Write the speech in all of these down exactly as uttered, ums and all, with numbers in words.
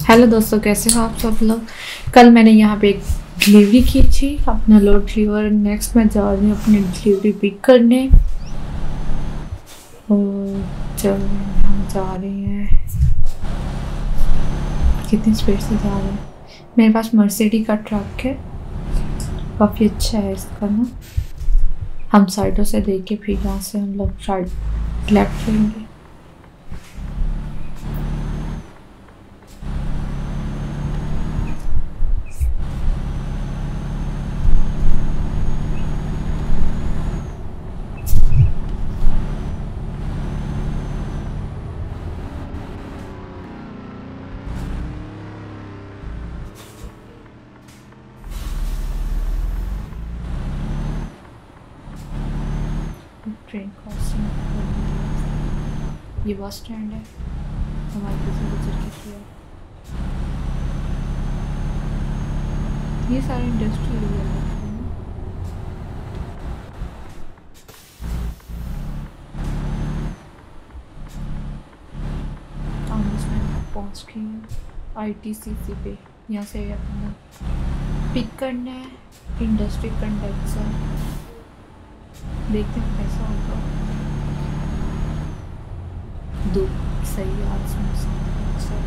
Hello दोस्तों, कैसे हो आप सब लोग। कल मैंने यहाँ पे एक डिलीवरी की थी अपना लोड डिलीवर। नेक्स्ट मैं जा रही हूँ अपनी डिलीवरी पिक करने और चल हम जा रहे हैं। कितनी स्पीड से जा रहे हैं। मेरे पास मर्सिडीज का ट्रक है, काफ़ी अच्छा है इसका ना। हम साइडों से देख के फिर यहाँ से हम लोग राइट लेफ्ट लेंगे। ट्रेन क्रॉसिंग, ये बस स्टैंड है हमारे किसी गुजर के किया। ये सारे इंडस्ट्रियल एरिया लगते हैं। हम इसमें पहुँच गए हैं आई टी सी सी पे। यहाँ से अपना पिक करना है इंडस्ट्री कंडेंसर। देखते हैं कैसा होगा। धूप सही आज मौसम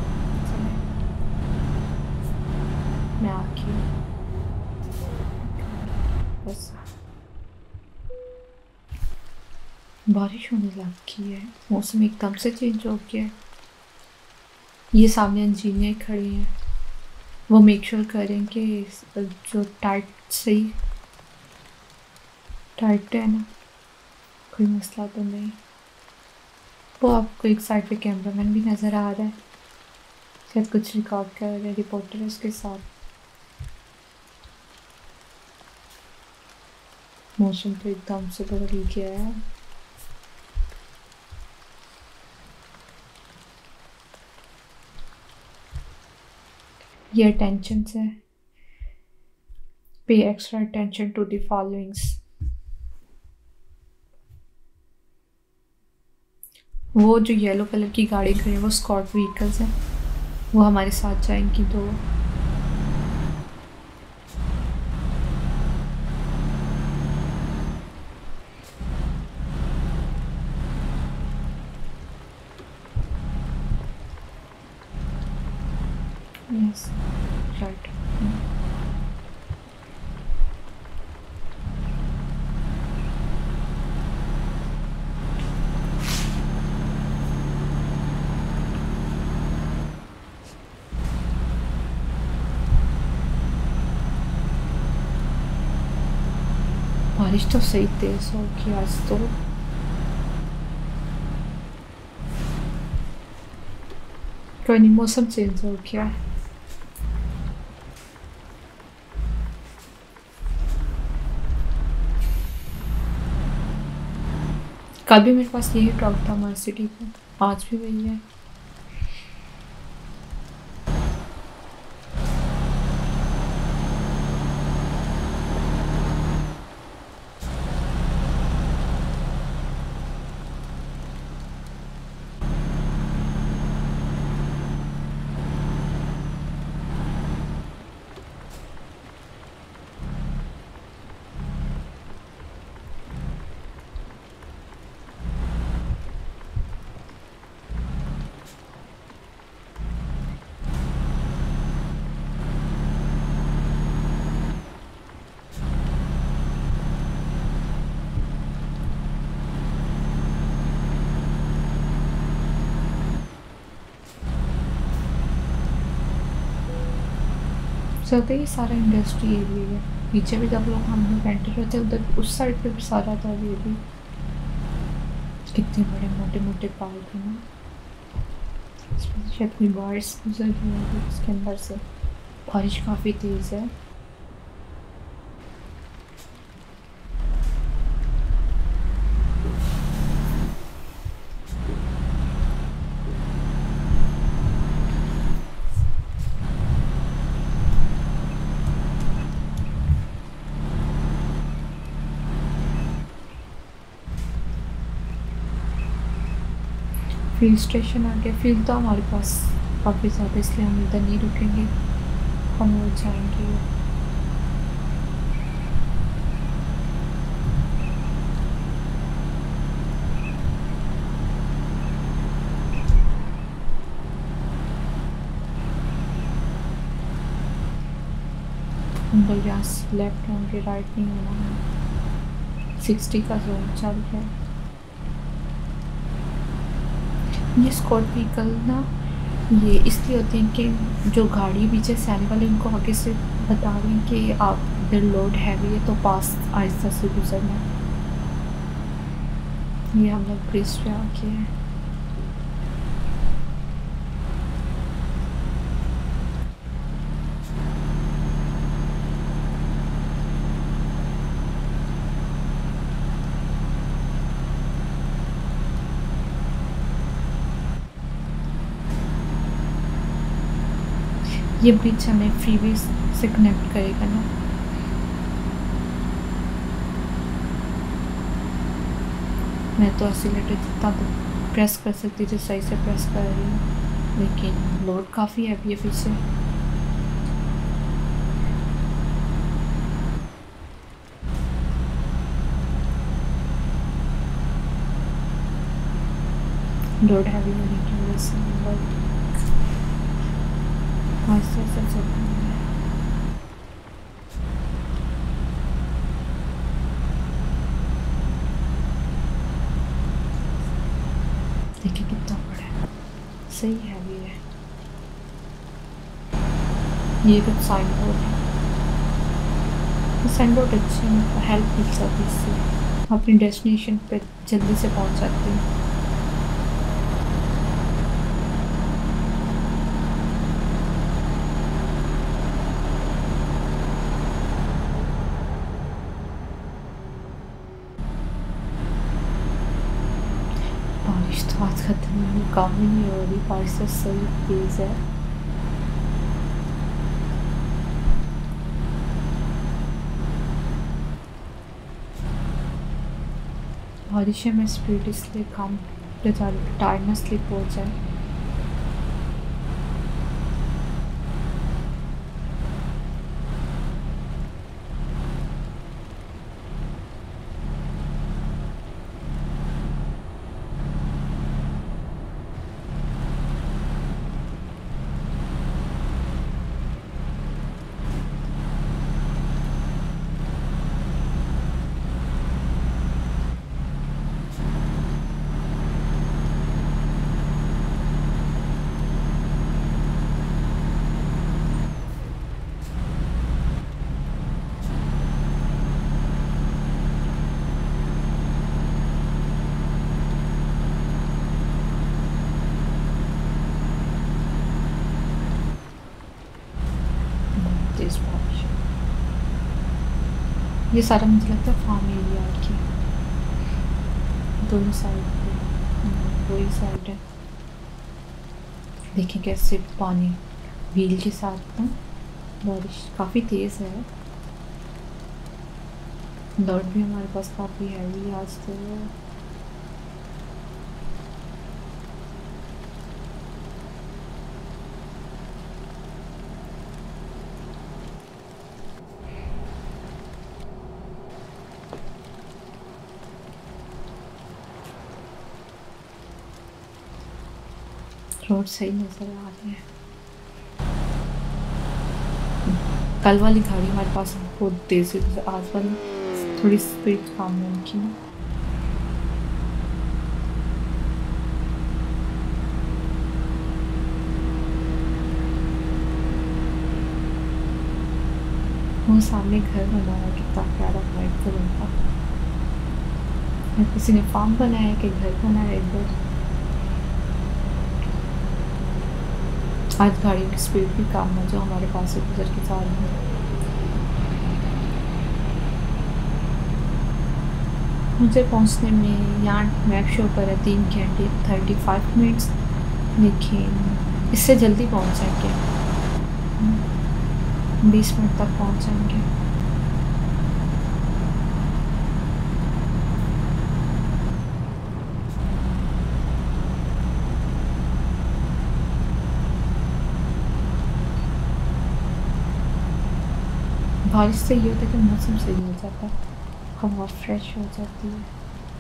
मैं आके बस बारिश होने लगी है। मौसम एकदम से चेंज हो गया है। ये सामने इंजीनियर खड़े हैं, वो मेक श्योर करें कि जो टाइट सही टाइट है ना, कोई मसला तो नहीं। वो आपको एक साइड पे कैमरामैन भी नज़र आ रहा है, शायद कुछ रिकॉर्ड कर रहे हैं। रिपोर्टर है उसके साथ। मौसम तो एकदम से बदल गया है। ये अटेंशन से pay extra attention to the followings. वो जो येलो कलर की गाड़ी खड़ी है वो एस्कॉर्ट व्हीकल्स हैं, वो हमारे साथ जाएंगी। तो यस राइट। बारिश तो सही तेज होगी आज तो। कोई नहीं, मौसम चेंज हो गया है। कल भी मेरे पास यही ट्रक था मर्सिडीज का, आज भी वही है। चलते ही सारा इंडस्ट्री एरिया है। पीछे भी जब लोग हम लोग एंटर होते उधर उस साइड पे भी सारा था ये भी। कितने बड़े मोटे मोटे पाइप हैं ना, इसमें शायद कोई बारिश गुजर रही है इसके अंदर से। बारिश काफ़ी तेज़ है। फील्ड स्टेशन आ गया। फील्ड तो हमारे पास काफ़ी ज़्यादा, इसलिए हम इधर नहीं रुकेंगे, हम और जाएंगे। हम लोग यहाँ से लेफ्ट होंगे, राइट नहीं होना है। सिक्सटी का जोन चल रहा है। ये स्कॉट व्हीकल ना ये इसलिए होते हैं कि जो गाड़ी पीछे से आने वाले उनको आगे से बता दें कि आप इधर लोड हैवी है तो पास आहिस्ता से गुजरना है। ये हम लोग ब्रिज पे आके हैं। ये ब्रिज हमें फ्रीवे से कनेक्ट करेगा ना। मैं तो एक्सीलेटर जितना तो प्रेस कर सकती थी सही से प्रेस कर रही हूँ, लेकिन लोड काफ़ी हैवी है पीछे। लोड हैवी होने की वजह से आहिस्ता आहिस्ता चल रही है। देखिए कितना बड़ा है, सही हैवी है। ये कुछ साइन बोर्ड है, साइन बोर्ड अच्छे हैं, हेल्प मिल जाती है इससे, अपनी डेस्टिनेशन पे जल्दी से पहुंच जाते हैं। बारिश तो आज खत्म नहीं, काम ही नहीं हो रही, बारिश तो सही तेज़ है। बारिश में स्पीड इसलिए काम पे जा रही, टायर ना स्लिप हो जाए। तेज बारिश, ये सारा मुझे लगता है फार्म एरिया की दोनों साइड पे वही साइड है। देखिए कैसे पानी व्हील के साथ ना, बारिश काफ़ी तेज़ है। लोड भी हमारे पास काफ़ी हैवी आज तो। रोड सही नज़र आ रही है। कल वाली गाड़ी हमारे पास बहुत तेज़ है, आज वाली थोड़ी स्पीड कम है उनकी ना। वो सामने घर बनाया, कितना प्यारा वाइट कलर का। किसी ने फार्म बनाया कि घर बनाया इधर। आज गाड़ियों की स्पीड भी कम है जो हमारे पास से गुजर के जा रही है। मुझे पहुंचने में यहाँ मैप शो पर है तीन घंटे थर्टी फाइव मिनट्स, लेकिन इससे जल्दी पहुंच जाएंगे, बीस मिनट तक पहुंच जाएंगे। बारिश से ये होता है कि मौसम सही हो जाता है, हवा फ्रेश हो जाती है।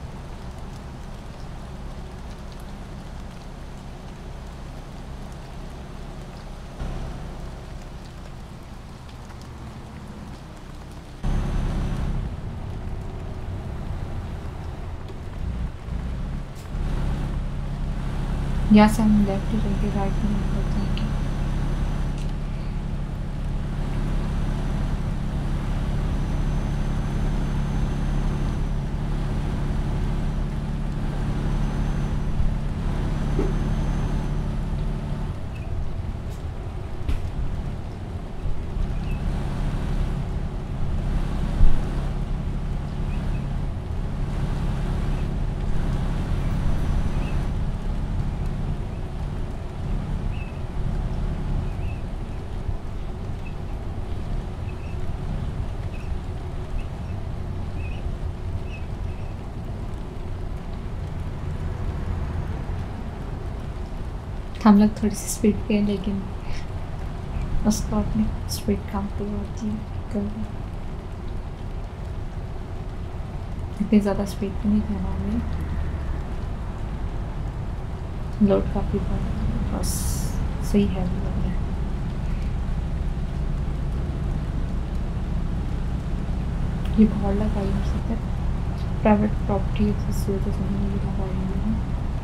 यहाँ से हम लेफ्ट ही रहेंगे, राइट में नहीं बढ़ जाएंगे। हम लोग थोड़ी सी स्पीड पे हैं, लेकिन उसको अपनी स्पीड कम पे होती है कभी। इतनी ज़्यादा स्पीड पे नहीं रहना हमें, लोड काफ़ी बढ़ बस सही है लग रहा है। ये बहुत लगाई हो सकता है, प्राइवेट प्रॉपर्टी जिसकी वजह से मैंने ये लगाई हुई है।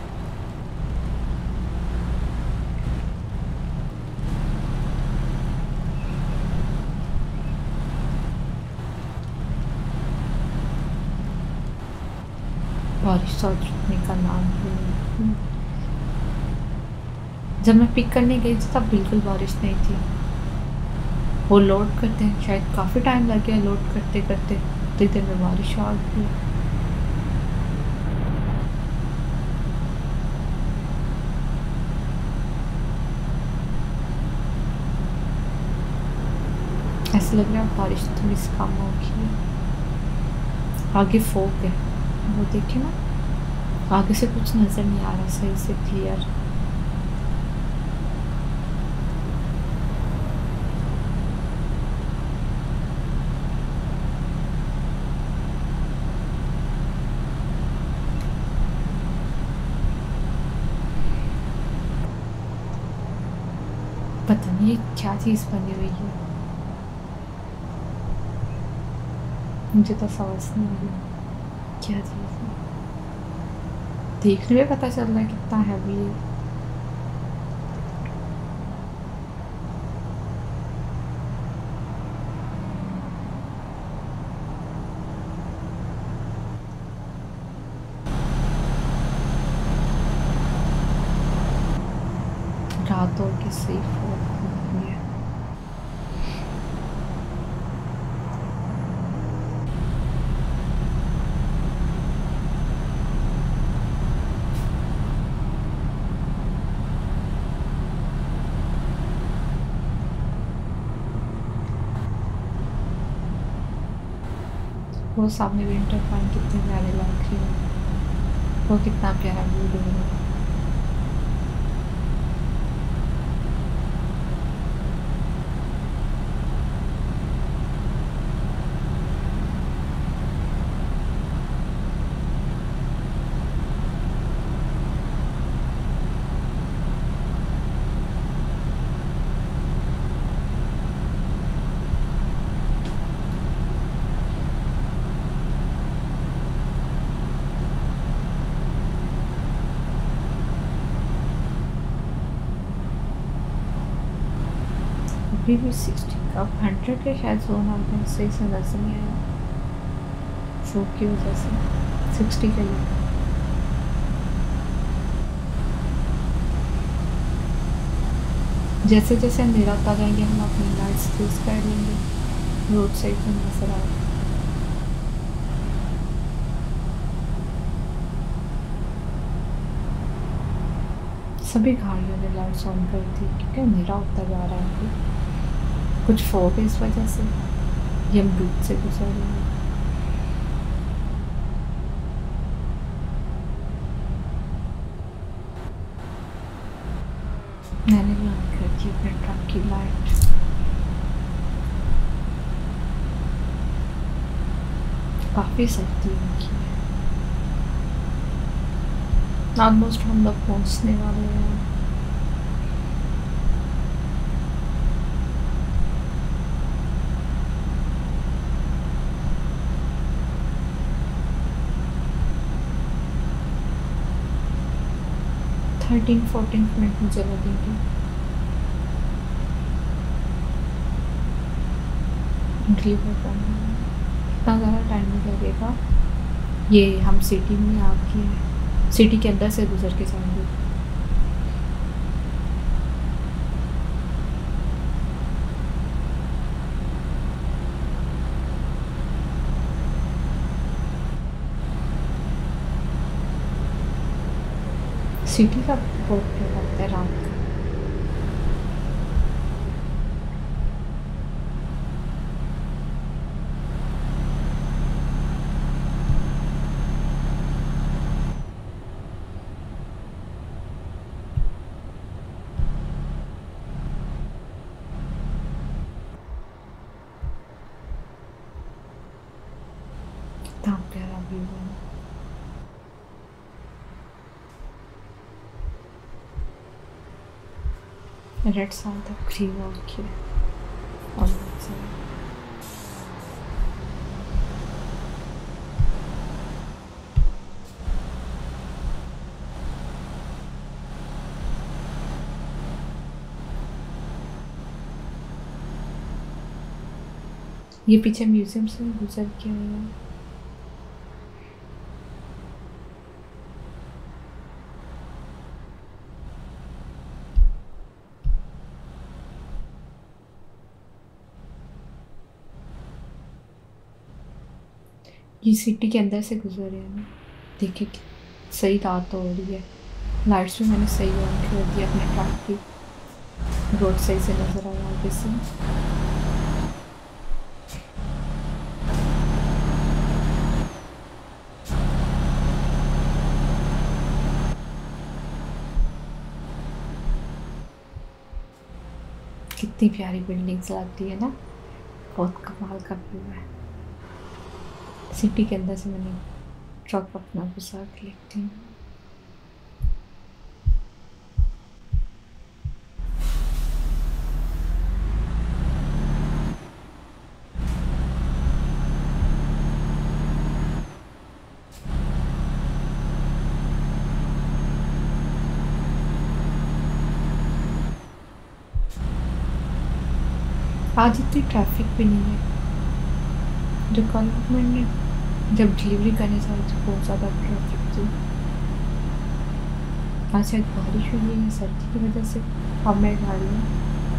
बारिश और छूटने का नाम है। जब मैं पिक करने गई थी तब बिल्कुल बारिश नहीं थी। वो लोड करते हैं, शायद काफ़ी टाइम लग गया लोड करते करते, उतनी देर में बारिश आ गई। ऐसा लग रहा है बारिश थोड़ी सी कम होगी। आगे फोक है, वो देखे ना, आगे से कुछ नज़र नहीं आ रहा सही से क्लियर। पता नहीं ये क्या चीज़ बनी हुई है, मुझे तो समझ नहीं आ रही क्या चीज़ है। देखने में पता चल रहा है कितना हैवी है। रात हो के सही फोक हुई है। वो सामने विंटर पॉइंट कितने प्यारे लग रही है, वो कितना प्यारा व्यू दे रहा है। अभी भी सिक्सटी अब हंड्रेड के शायद जोन आ गए, सही से नजर नहीं आया शो की वजह से। सिक्सटी के लिए जैसे जैसे अंधेरा होता जाएंगे हम अपनी लाइट्स यूज कर लेंगे, रोड साइड में नजर आए। सभी गाड़ियों ने लाइट्स ऑन कर दी क्योंकि अंधेरा होता जा रहा है। कुछ फॉग है इस वजह से, ये हम धूप से गुजर रहे हैं। मैंने भी ऑन कर दी अपने ट्रक की लाइट। काफ़ी सर्दी रखी है। ऑलमोस्ट हम लोग पहुंचने वाले हैं। थर्टीन फोर्टीन मिनट मुझे लगेंगे डिलीवर करने में। इतना ज़्यादा टाइम नहीं लगेगा। ये हम सिटी में आ गए हैं, सिटी के अंदर से गुजर के जाएंगे। सिटी का बहुत क्या लगता है रात का। कितना प्यारा व्यू है। रेड साल तक ग्रीन हो रखी है और बहुत सारा। ये पीछे म्यूजियम से गुजर के आए हैं। ये सिटी के अंदर से गुजर रहे हैं ना। देखिए सही रात तो हो रही है। लाइट्स भी मैंने सही ऑन कर दी अपने ट्रैक की। रोड सही से नज़र आया आगे से। कितनी प्यारी बिल्डिंग्स लगती है ना, बहुत कमाल का व्यू है। सिटी के अंदर से मैंने ट्रक अपना घुसा के लेती हूँ। आज इतनी ट्रैफिक भी नहीं है। जो कल मैंने जब डिलीवरी करने जा रही थी बहुत ज़्यादा ट्रैफिक थी। आज शायद बारिश हुई है सर्दी की वजह से। अब मैं गाड़ी हूँ।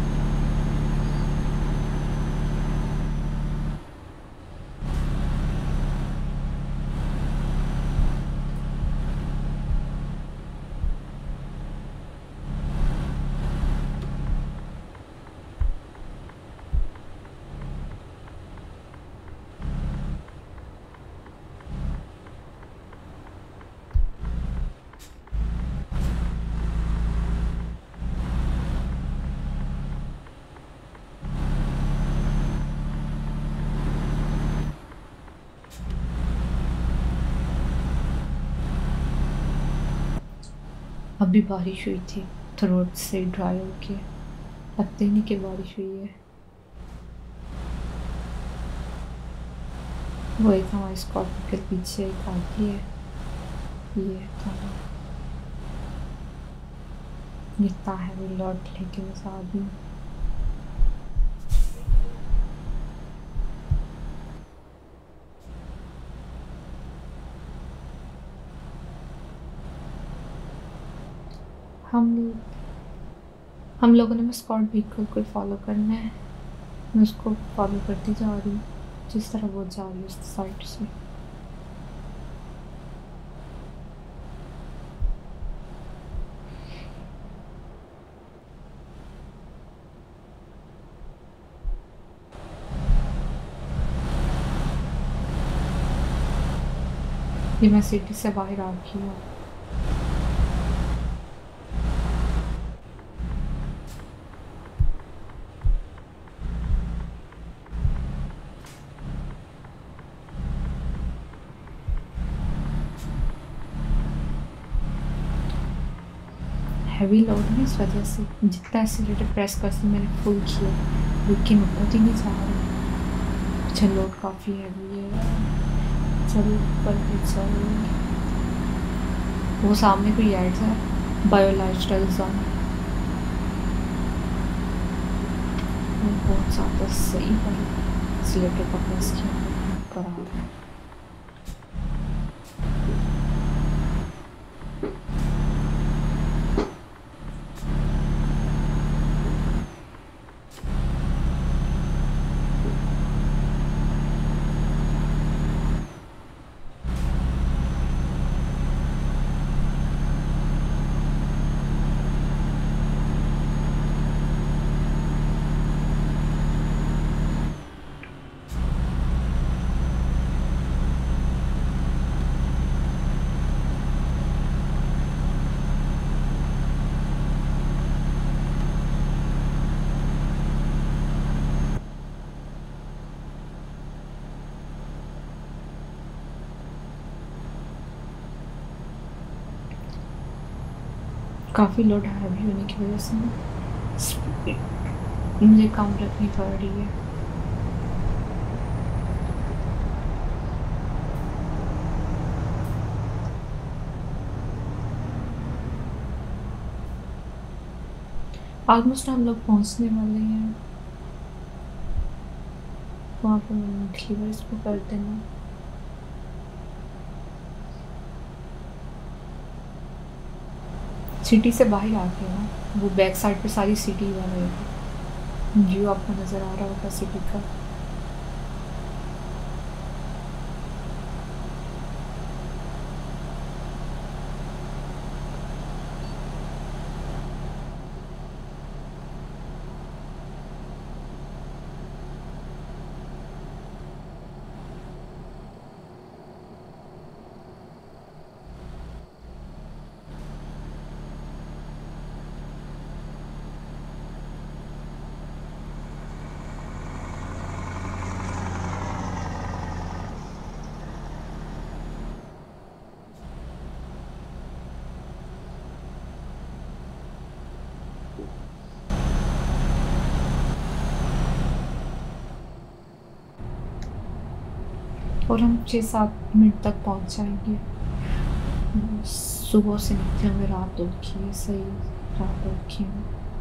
अभी बारिश हुई थी तो रोड से ड्राई हो के लगते ही नहीं कि बारिश हुई है। वो एक हमारे स्कॉट के पीछे एक आती है। ये तो इतना हैवी लॉट लेके मैं साथ में। हम हम लोगों ने बस स्कॉट व्हीकल को फॉलो करना है। मैं उसको फॉलो करती जा रही हूँ जिस तरह वो जा रही है उस साइड से। ये मैं सिटी से बाहर आ गई हूँ। हैवी लोड है इस वजह से जितना एक्सीलरेटर प्रेस करती मैंने फुल किया लेकिन ऊपर ही नहीं जा रहा। अच्छा लोड काफ़ी हैवी है। चल ऊपर भी चल। वो सामने कोई ऐड है बायो लाइफस्टाइल जोन। बहुत ज़्यादा सही है एक्सीलरेटर का प्रेस किया ऊपर आ रहा है। काफ़ी लोड हैवी होने की वजह से मुझे कम रखनी पड़ रही है। ऑलमोस्ट हम लोग पहुंचने वाले हैं। वहाँ पर लीवर इसको कर देना। सिटी से बाहर आ गया ना वो बैक साइड पे सारी सिटी बन रही थी। व्यू आपको नज़र आ रहा होगा सिटी का। और हम छः सात मिनट तक पहुंच जाएंगे। सुबह से निकले हुए रात दुखी है। सही रात दुखी है।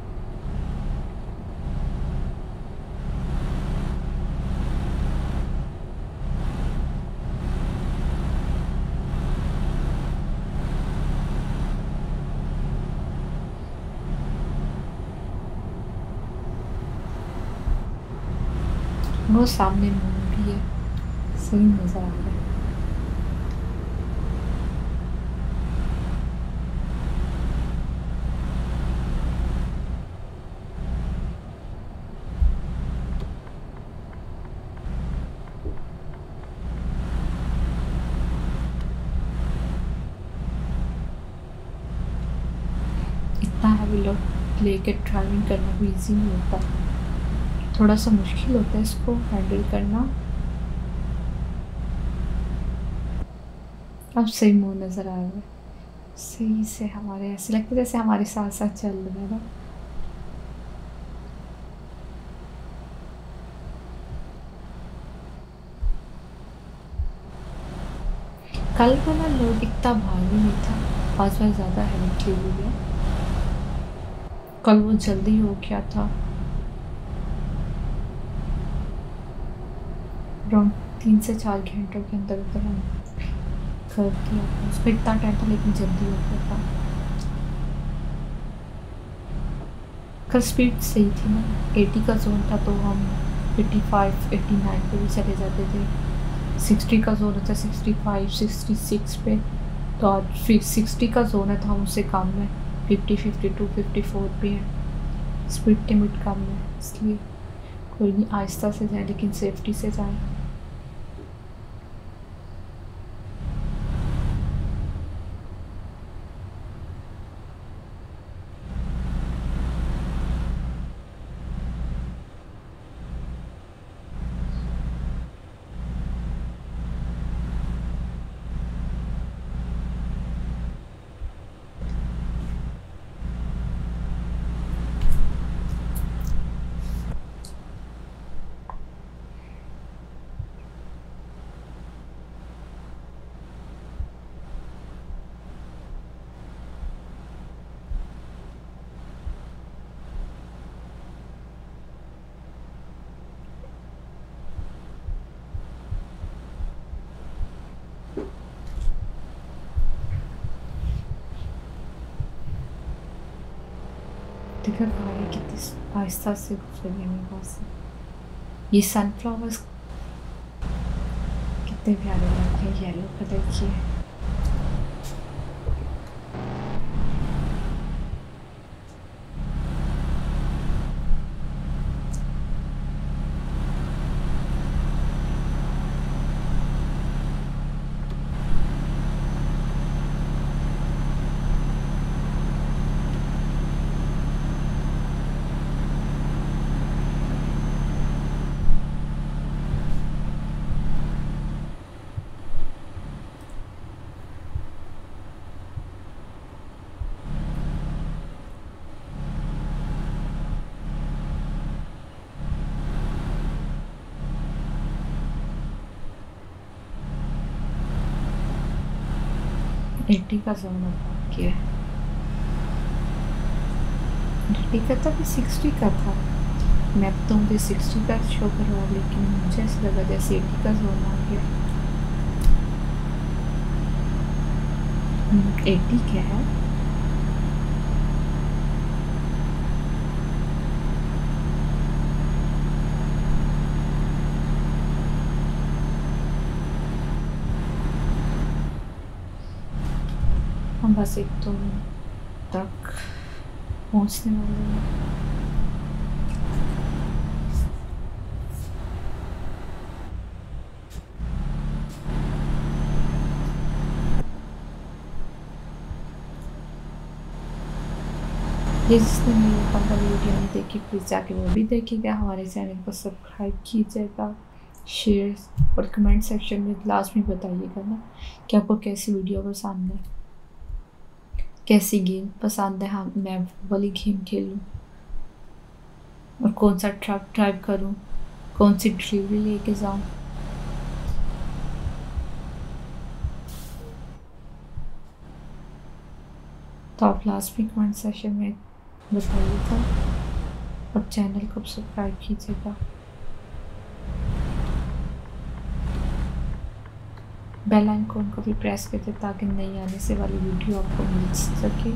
वो सामने मून भी है। सही नज़र आ रहा है। इतना हैवी लोड लेके ड्राइविंग करना भी इजी नहीं होता। थोड़ा सा मुश्किल होता है इसको हैंडल करना। अब सही मुंह नज़र आ रहा है। सही से हमारे ऐसे लगता है जैसे हमारे साथ साथ चल रहा है ना। कल वाला लोड इतना भारी नहीं था। आज बार ज़्यादा हैवी हुई है। कल वो जल्दी हो गया था। अराउंड तीन से चार घंटों के अंदर अंदर हम कर दिया। उसमें इतना टाइम था लेकिन जल्दी हो गया था। कल स्पीड सही थी ना। अस्सी का जोन था तो हम पचासी, नवासी पे भी चले जाते थे। साठ का जोन था पैंसठ, छियासठ पे। तो आज फिर साठ का जोन है तो हम उससे कम में पचास, बावन, चौवन पे है। स्पीड लिमिट कम है इसलिए कोई नहीं आहिस्ता से जाए लेकिन सेफ्टी से जाए। देखा गाड़ी कितनी आहिस्ता से गुजर गई मेरे पास से। ये सनफ्लावर्स कितने प्यारे लग रहे हैं, येलो कलर की है। एट्टी का जोन बाकी है। एट्टी का था कि सिक्सटी का था। मैप तो मुझे सिक्सटी का शो कर रहा है, लेकिन मुझे ऐसा लगा जैसे एट्टी का जोन आ गया। एट्टी क्या है? हम बस एक तो तक पहुंचने वाले हैं। ये जिसने मेरे पंद्रह वीडियो नहीं देखी प्लीज़ जाके वो भी देखिएगा। हमारे चैनल को सब्सक्राइब कीजिएगा, शेयर और कमेंट सेक्शन में लास्ट में बताइएगा ना कि आपको कैसी वीडियो पसंद है, कैसी गेम पसंद है। हाँ, मैं वाली गेम खेलूँ और कौन सा ट्रक ड्राइव करूँ, कौन सी डिलीवरी लेके जाऊँ। तो आप लास्ट में कमेंट सेक्शन में बताइएगा और चैनल को सब्सक्राइब कीजिएगा। बेल आइकन को भी प्रेस करते ताकि नई आने से वाली वीडियो आपको मिल सके।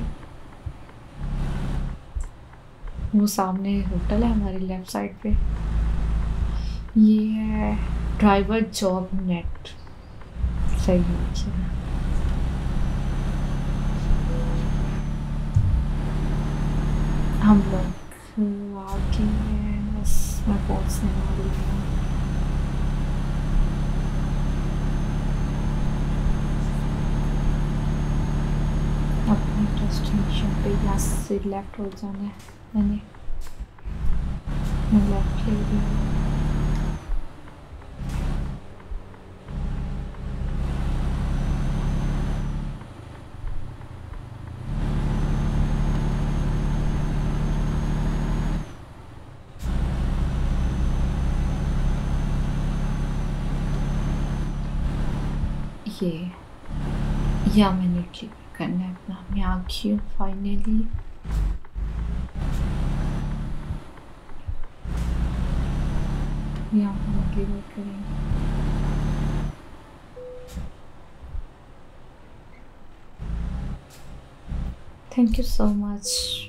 वो सामने होटल है हमारी लेफ्ट साइड पे। ये है ड्राइवर जॉब नेट। सही है। हम लोग आगे हैं, बस मैं पहुंचने वाली हूँ। अपनी डेस्टिनेशन पे यहाँ से लेफ्ट हो जाना है। मैंने मैं लेफ्ट ले रही हूँ। ये या मैंने क्लिक करना है अपना। मैं आ गई हूँ फाइनली। यहाँ हम क्लिक करेंगे। Thank you so much.